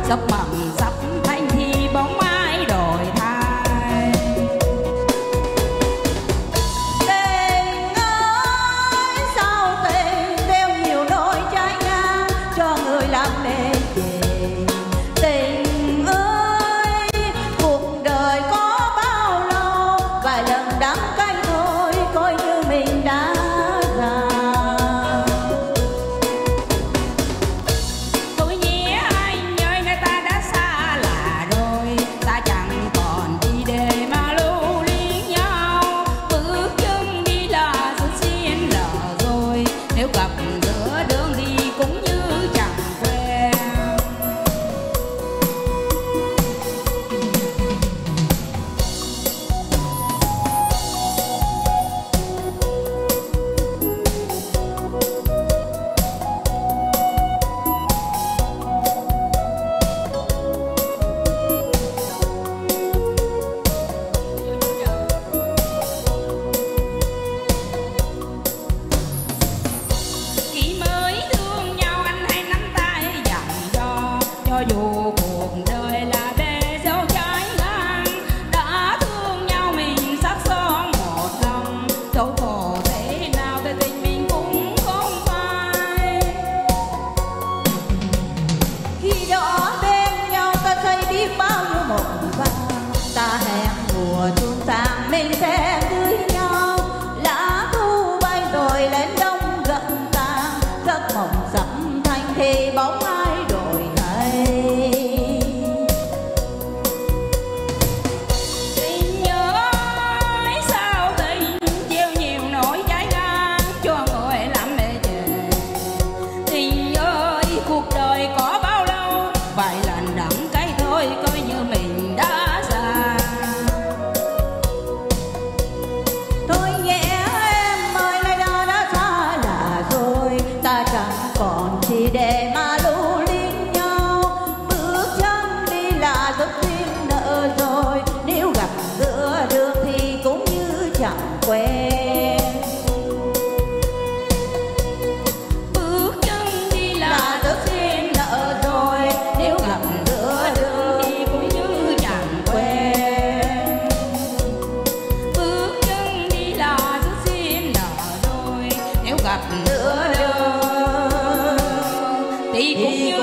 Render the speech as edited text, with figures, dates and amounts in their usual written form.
Sắp mầm sắp thanh thì bóng ai đổi thay. Tình ơi sao tình đeo nhiều nỗi trái ngang cho người làm lệ về. Tình ơi cuộc đời có bao lâu, vài lần đắng cay thôi coi như mình đã già. Tôi nhé anh ơi, người ta đã xa lạ rồi, ta chẳng còn gì để mà lưu luyến nhau. Bước chân đi là sự xiên lỡ rồi, nếu gặp giữa đường đi cũng như chẳng quen. Khi mới thương nhau anh hãy nắm tay dặn dò, cho dù cuộc đời là bể dâu trái ngang. Đã thương nhau mình sắc son một lòng, dẫu khổ thế nào thì tình mình cũng không phai. Khi đó bên nhau ta thấy biết bao nhiêu mộng vàng, ta hẹn mùa xuân sang mình sẽ cưới nhau. Lá thu bay rồi lên đông gậm tàn, giấc mộng sắp thành thì bóng ai đổi thay. Tình ơi sao tình gieo nhiều nỗi trái ngang cho người làm mê về. Tình ơi cuộc đời có bao lâu, vài lần đắng cay thôi coi như mình đã già. Thôi nhé em ơi, nơi đó đã xa lạ rồi, ta chẳng còn gì để mà lưu luyến nhau. Bước chân đi là rất duyên nợ rồi, nếu gặp giữa đường thì cũng như chẳng quen. Bước chân đi Là là rất duyên nợ rồi, nếu gặp giữa đường đi cũng như chẳng quen. Bước chân đi là rất xin nợ rồi, nếu gặp giữa đường thì cũng như